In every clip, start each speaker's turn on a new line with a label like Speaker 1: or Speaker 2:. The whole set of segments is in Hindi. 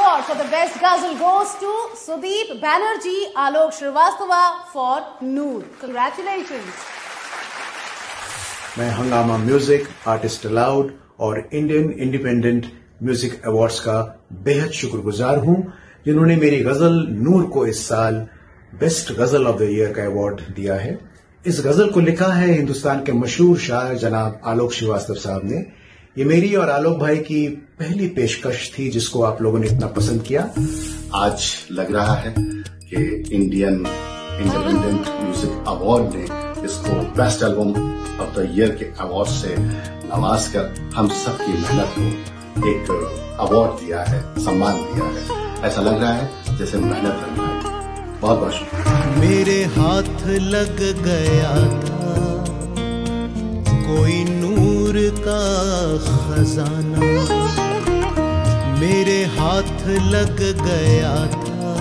Speaker 1: award for the best ghazal goes to Sudeep Banerjee Alok Shrivastava for Noor. Congratulations.
Speaker 2: मैं हंगामा म्यूजिक, आर्टिस्ट अलाउड और इंडियन इंडिपेंडेंट म्यूजिक अवार्ड्स का बेहद शुक्रगुजार हूं, जिन्होंने मेरी गजल नूर को इस साल best ghazal of the year का अवार्ड दिया है। इस गजल को लिखा है हिंदुस्तान के मशहूर शायर जनाब आलोक श्रीवास्तव साहब ने। ये मेरी और आलोक भाई की पहली पेशकश थी, जिसको आप लोगों ने इतना पसंद किया।
Speaker 3: आज लग रहा है कि इंडियन इंडिपेंडेंट म्यूजिक अवार्ड ने इसको best album of the year के अवार्ड से नवाज कर हम सबकी मेहनत को एक अवार्ड दिया है, सम्मान दिया है। ऐसा लग रहा है जैसे मेहनत रंग है। बहुत बहुत शुक्रिया।
Speaker 4: मेरे हाथ लग गया था कोई नूर का खजाना, मेरे हाथ लग गया था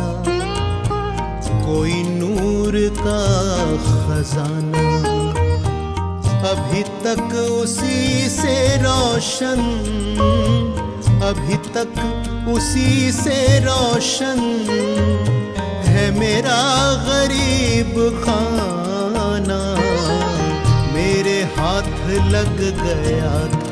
Speaker 4: कोई नूर का खजाना, अभी तक उसी से रोशन, अभी तक उसी से रोशन है मेरा गरीब खाना। मेरे हाथ लग गया था